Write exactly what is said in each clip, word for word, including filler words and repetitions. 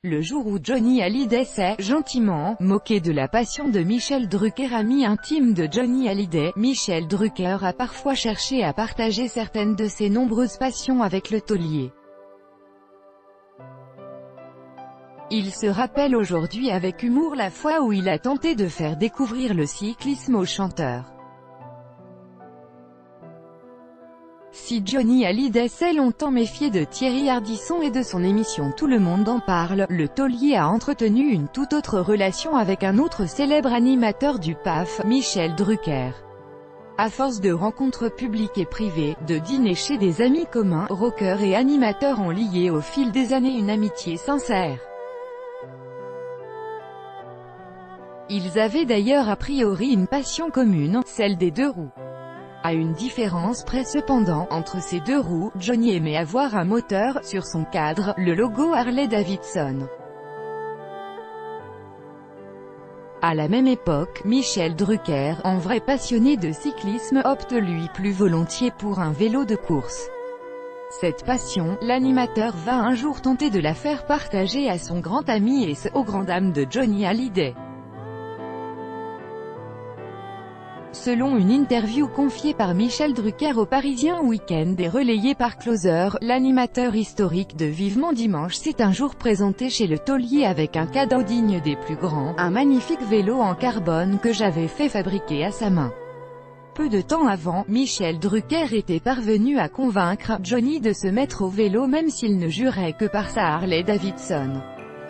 Le jour où Johnny Hallyday s'est, gentiment, moqué de la passion de Michel Drucker, ami intime de Johnny Hallyday, Michel Drucker a parfois cherché à partager certaines de ses nombreuses passions avec le taulier. Il se rappelle aujourd'hui avec humour la fois où il a tenté de faire découvrir le cyclisme au chanteur. Si Johnny Hallyday s'est longtemps méfié de Thierry Ardisson et de son émission Tout le monde en parle, le taulier a entretenu une toute autre relation avec un autre célèbre animateur du P A F, Michel Drucker. À force de rencontres publiques et privées, de dîners chez des amis communs, rockers et animateurs ont lié au fil des années une amitié sincère. Ils avaient d'ailleurs a priori une passion commune, celle des deux roues. À une différence près cependant, entre ces deux roues, Johnny aimait avoir un moteur, sur son cadre, le logo Harley-Davidson. À la même époque, Michel Drucker, en vrai passionné de cyclisme, opte lui plus volontiers pour un vélo de course. Cette passion, l'animateur va un jour tenter de la faire partager à son grand ami et ce, aux grandes dames de Johnny Hallyday. Selon une interview confiée par Michel Drucker au Parisien Week-end et relayée par Closer, l'animateur historique de Vivement Dimanche s'est un jour présenté chez le taulier avec un cadeau digne des plus grands, un magnifique vélo en carbone que j'avais fait fabriquer à sa main. Peu de temps avant, Michel Drucker était parvenu à convaincre Johnny de se mettre au vélo même s'il ne jurait que par sa Harley-Davidson.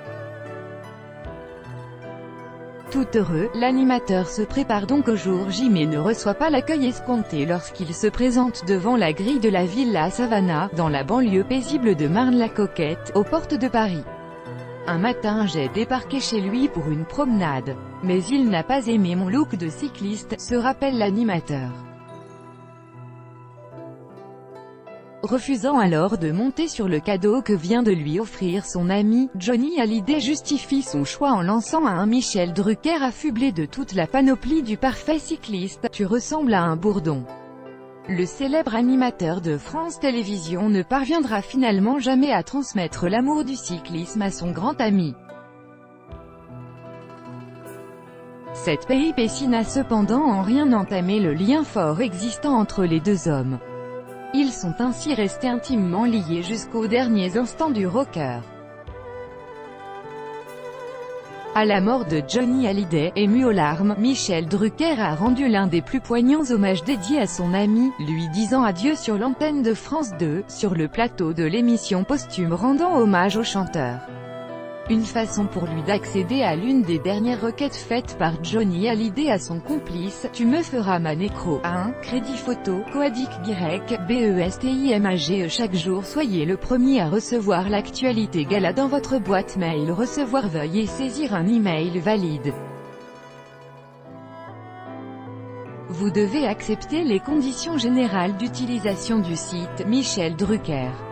Tout heureux, l'animateur se prépare donc au jour J mais ne reçoit pas l'accueil escompté lorsqu'il se présente devant la grille de la Villa Savannah, dans la banlieue paisible de Marne-la-Coquette, aux portes de Paris. Un matin j'ai débarqué chez lui pour une promenade. Mais il n'a pas aimé mon look de cycliste, se rappelle l'animateur. Refusant alors de monter sur le cadeau que vient de lui offrir son ami, Johnny Hallyday justifie son choix en lançant à un Michel Drucker affublé de toute la panoplie du parfait cycliste « Tu ressembles à un bourdon ». Le célèbre animateur de France Télévisions ne parviendra finalement jamais à transmettre l'amour du cyclisme à son grand ami. Cette péripétie n'a cependant en rien entamé le lien fort existant entre les deux hommes. Ils sont ainsi restés intimement liés jusqu'aux derniers instants du rocker. À la mort de Johnny Hallyday, ému aux larmes, Michel Drucker a rendu l'un des plus poignants hommages dédiés à son ami, lui disant adieu sur l'antenne de France deux, sur le plateau de l'émission posthume rendant hommage au chanteur. Une façon pour lui d'accéder à l'une des dernières requêtes faites par Johnny Hallyday à son complice, tu me feras ma nécro, un, crédit photo, Coadic Y, BESTIMAGE. Chaque jour soyez le premier à recevoir l'actualité gala dans votre boîte mail. Recevoir, veuillez saisir un email valide. Vous devez accepter les conditions générales d'utilisation du site Michel Drucker.